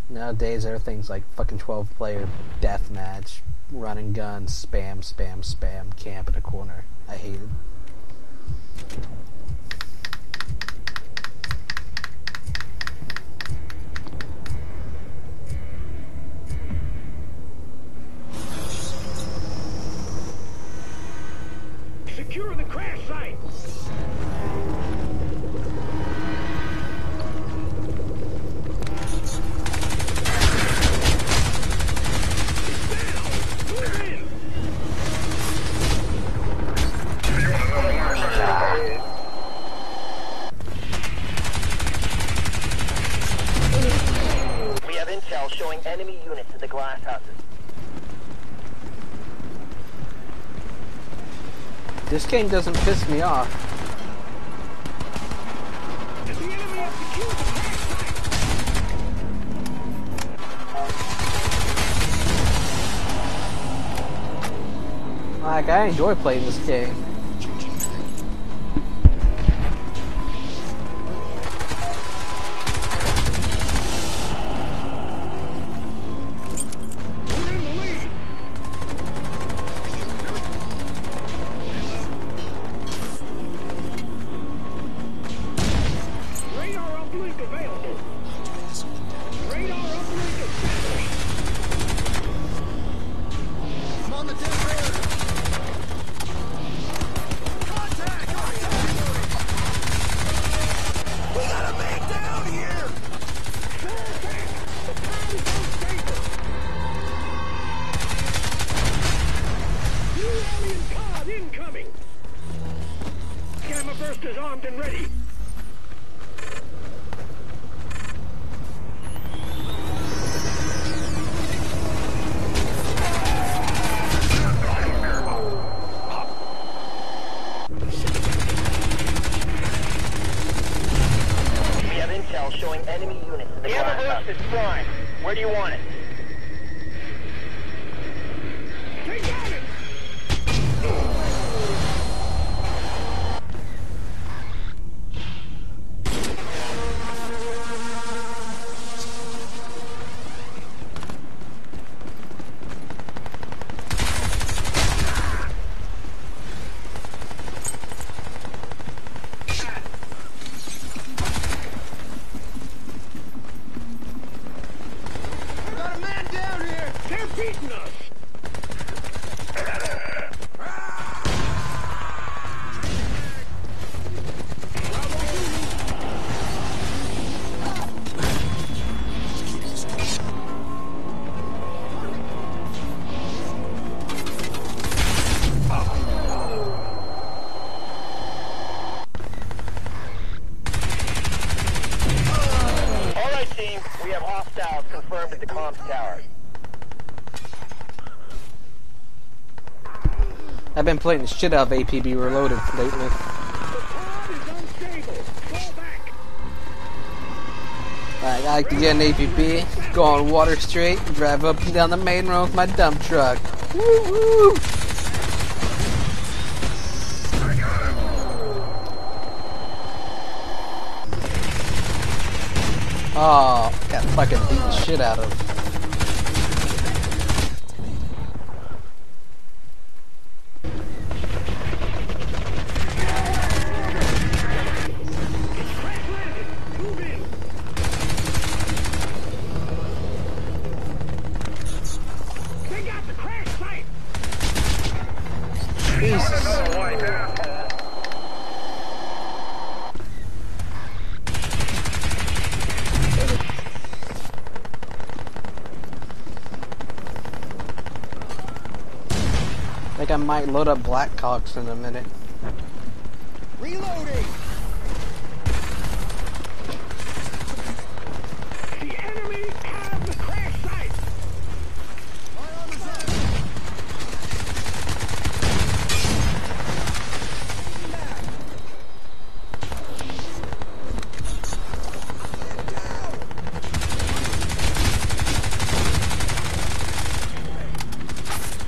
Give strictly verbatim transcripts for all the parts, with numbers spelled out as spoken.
Nowadays, everything's like fucking twelve player deathmatch, run and gun, spam, spam, spam, camp in a corner. I hate it. Secure the crash site! We have intel showing enemy units in the glass houses. This game doesn't piss me off. The enemy has secured the crash site! Like, I enjoy playing this game. We're in the lead! Radar uplink available. Radar uplink established. I'm on the dead road. Contact! We got a man down here! Fall back! The town is unstable! New alien pod incoming! Gamma burst is armed and ready. We have intel showing enemy units in the glass houses. Is flying. Where do you want it? They got it! We got a man down here! They're beating us! All right, team. We have hostiles confirmed at the comms tower. I've been playing the shit out of A P B Reloaded lately. The pod is unstable! Fall back! I like to get an A P B, go on Water Street, drive up and down the main road with my dump truck. Woo woo! Oh, got fucking beat the shit out of. Crash landed! Move in! They got the crash site! Jesus. I think I might load up Blackhawks in a minute. Reloading! The enemy have the crash site! Fire on the zone!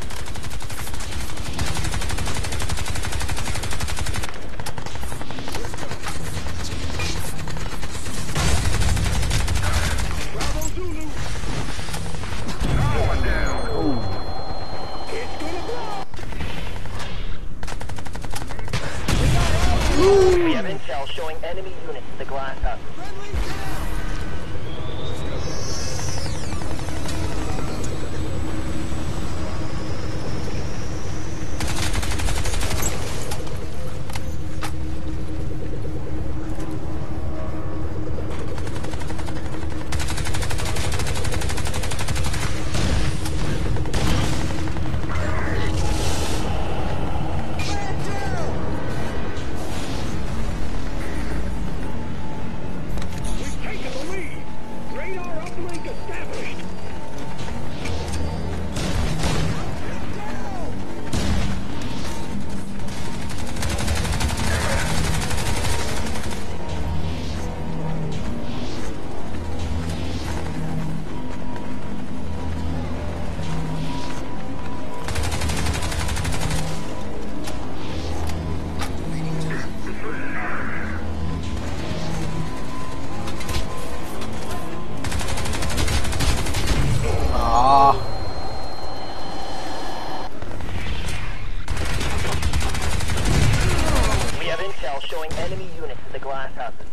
Down! Zulu. One down. It's gonna blow. We have intel showing enemy units at the glass house. We've taken the lead. Radar uplink established. Ah. We have intel showing enemy units at the glass houses.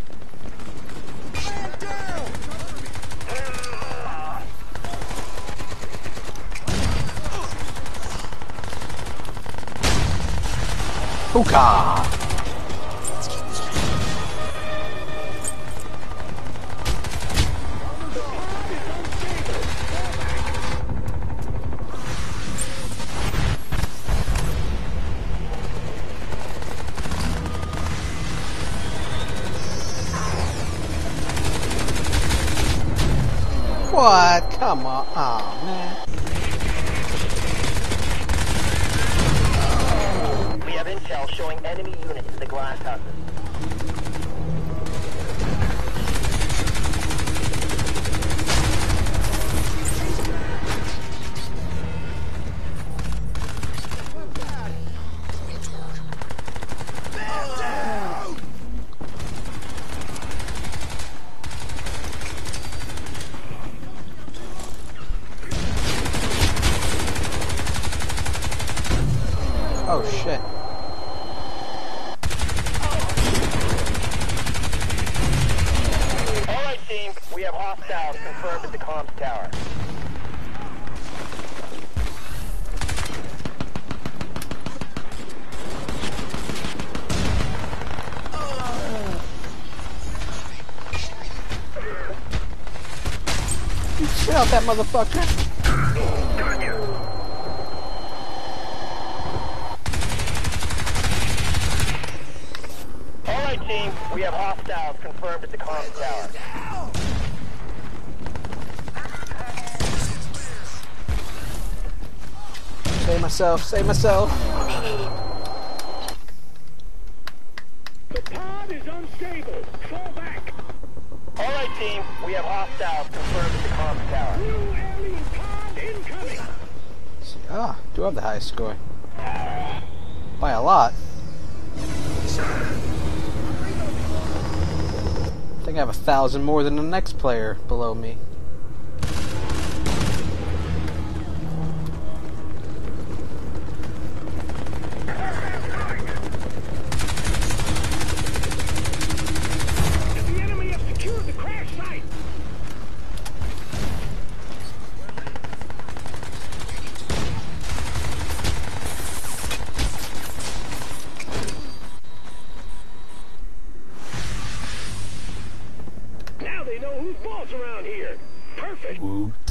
Hookah! What? Come on. Oh, man. We have intel showing enemy units at the glass houses. Oh, shit. All right, team. We have hostiles confirmed at the comms tower. You shit out that motherfucker. All right, team. We have hostiles confirmed at the comms tower. Save myself, save myself. The pod is unstable. Fall back. All right, team. We have hostiles confirmed at the comms tower. New alien pod incoming. Ah, do have the highest score. By a lot. I think I have a thousand more than the next player below me. The enemy have secured the crash site. Now they know who's boss around here. Perfect. Woot.